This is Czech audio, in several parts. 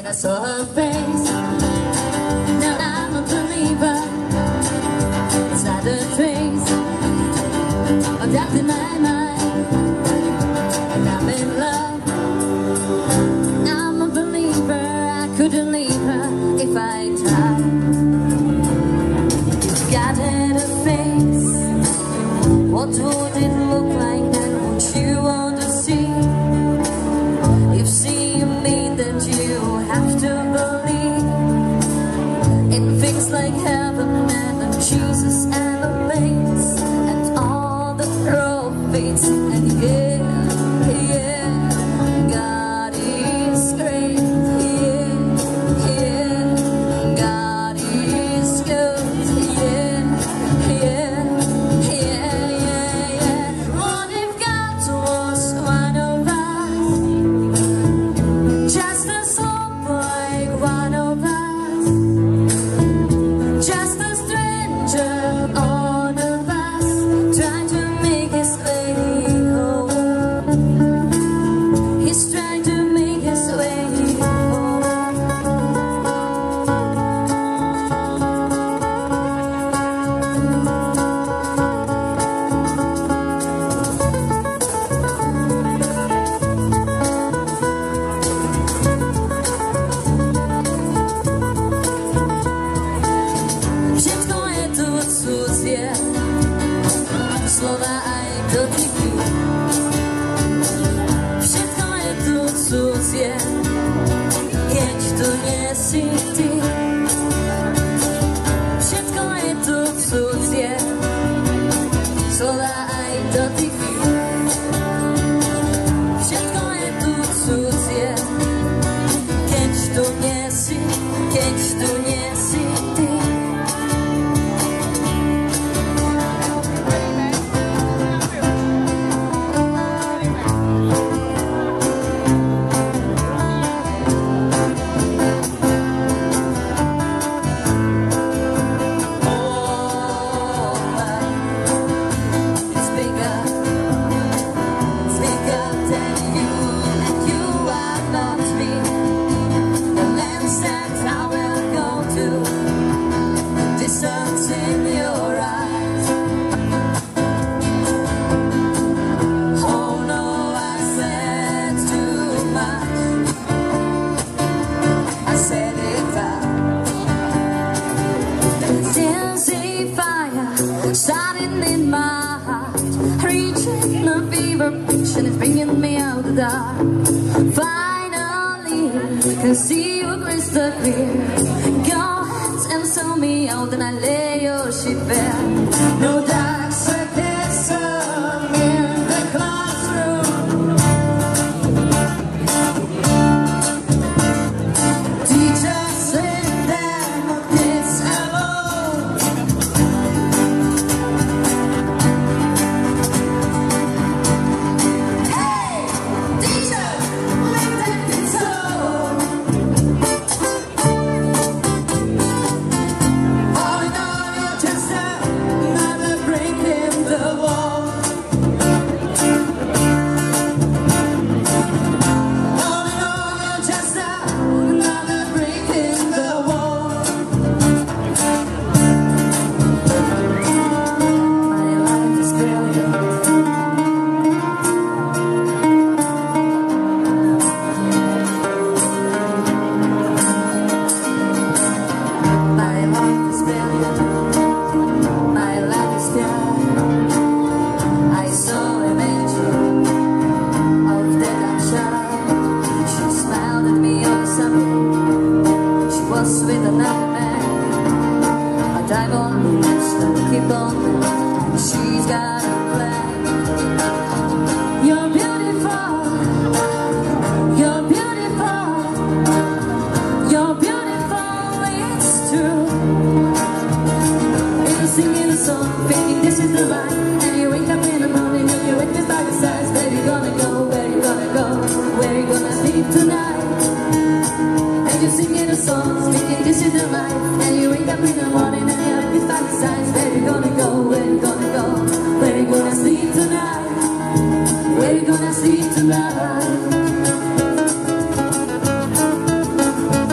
I saw her face. Now I'm a believer. It's not a trace of doubt in my mind, and I'm in love. I'm a believer. I couldn't leave her if I tried. If God had a face, what would it look like then? Would you want to see? If seeing me, then you have to believe in things like heaven and Jesus and the saints and all the prophets. And yeah, God is great. Yeah, God is good. Yeah. What if God was one of us? Just a soul like one of us. Just a stranger on a bus, trying to make his way home. He's trying to make his way home. Wszystko je tu cudzie, słowa aj dotyki. Wszystko je tu cudzie, keď tu nie si ty. Wszystko je tu cudzie, słowa aj dotyki. Wszystko je tu cudzie, keď tu nie si, keď tu nie si ty. Starting in my heart, reaching the fever pitch, and it's bringing me out the dark. Finally, can see you crystal clear. Go ahead and sell me out, and I lay your ship bare. No dark sarcasm in the classroom. Teachers sit there, kids alone. With another man, I dive on the list and keep on and she's got a plan. You're beautiful, you're beautiful, you're beautiful, it's true. You're singing a song, thinking this is the life, and you wake up in the morning and you wake up by the sides. Where you gonna go, where you gonna go, where you gonna sleep tonight? You're singing a song, speaking this is the life, and you wake up in the morning and you're with by the signs. Where you gonna go, where you gonna go, where you gonna sleep tonight, where you gonna sleep tonight.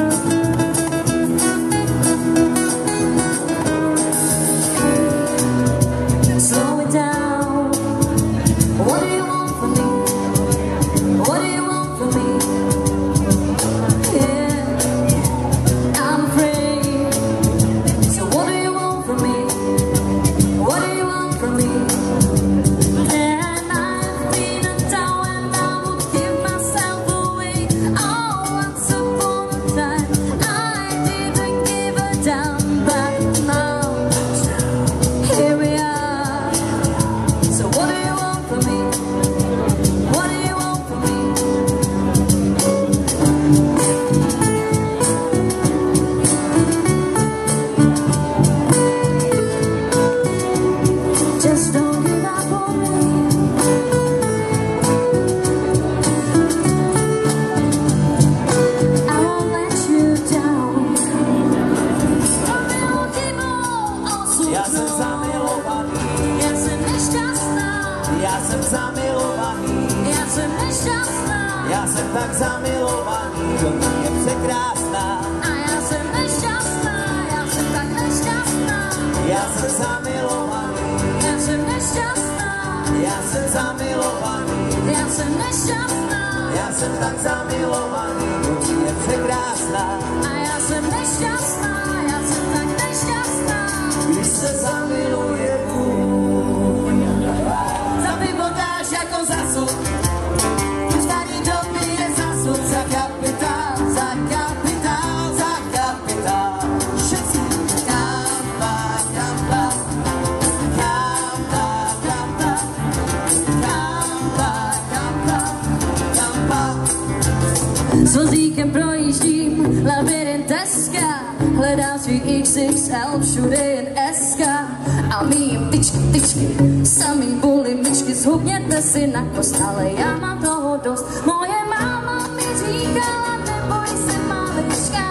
Já jsem tak zamilovaný, do ní je překrásná. A já jsem nešťastná, já jsem tak nešťastná. Já jsem zamilovaný, Já jsem nešťastná, já jsem zamilovaný. já jsem nešťastná. Já jsem tak zamilovaný, do ní je překrásná. A já jsem nešťastná, já jsem tak nešťastná. Když se zamiluje vůň, zapipotáš jako zasud. V starý době je zasud za kapitál, za kapitál, za kapitál. Všetci kampa, kampa, kampa, kampa, kampa, kampa, kampa. S vozíkem projíždím labirint Teska, hledám svý XXL, všude jen SK. A mým tyčky, samý bulimičky, zhubněte si na kost, ale já mám toho dost. Moje máma mi říkala, neboj se malička.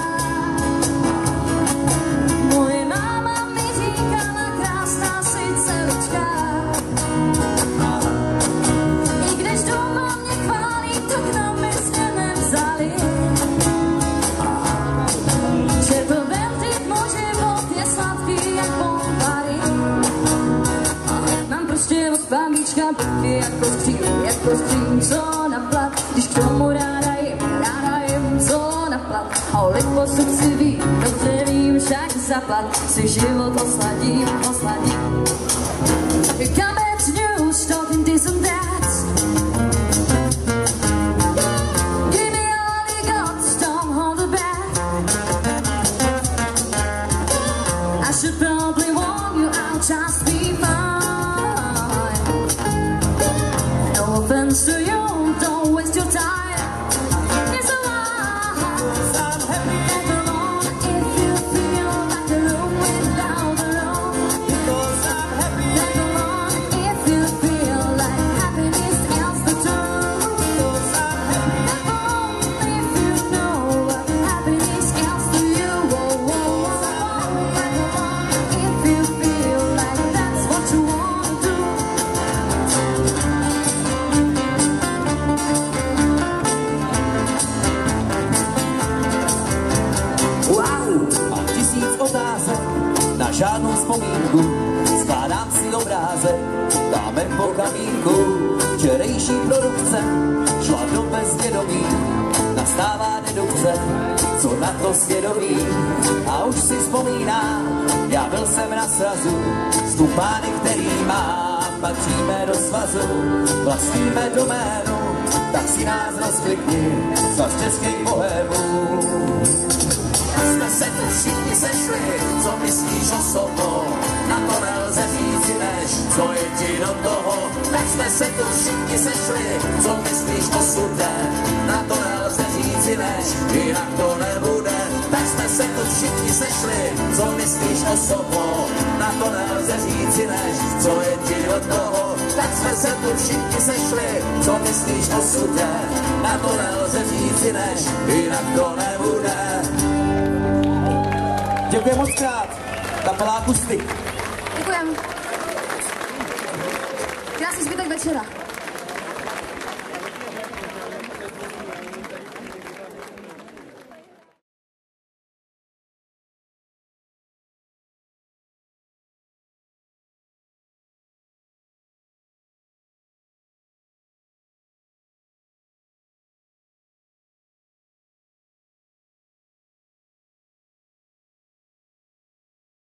Moje máma mi říkala, krásná si dceručka. I když doma mě chválí, tak na mě nevzali. Že to verdit můj život je sladký jak bombary. Mám prostě od pamíčka bytky jako skříň, co na plat. Když k tomu ráda jim, co na plat. A o liposud si vím, dobře vím, však zaplat. Si život osladím. Comments, news, talking this and that. Give me all you got, don't hold it back. I should probably warn you, I'll just be fine. No offense to you, don't waste your time. It's a lie. I'm happy Never on if you feel like a room without a room. because I'm happy. Never on if you feel like happiness else the truth. Because I'm happy. Never on if you know what happiness else to you. Whoa, whoa, whoa. Never on if you feel like that's what you want to do. Wow! Mám 1000 otázek na žádnou vzpomínku. Skládám si obrázek, dáme po kamínku. Včerejší produkce šla do bezvědomí. Nastává dedukce, co na to svědomí. A už si vzpomínám, já byl jsem na srazu. S tupány, který má, patříme do svazu. Vlastníme doménu, tak si nás rozklikni. Svaz českých bohémů. Jsme se tu všichni sešli, co myslíš o sobou? Na to nelze říci než, co je ti do toho. Tak jsme se tu všichni sešli, co myslíš o sudě? Na to nelze říci než, jinak to nebude. Tak jsme se tu všichni sešli, co myslíš o sobou? Na to nelze říci než, co je ti do toho. Tak jsme se tu všichni sešli, co myslíš o sudě? Na to nelze říci než, jinak to nebude. Děkuji moc krát. Kapela Akustik. Děkujem. Krásný zbytek večera.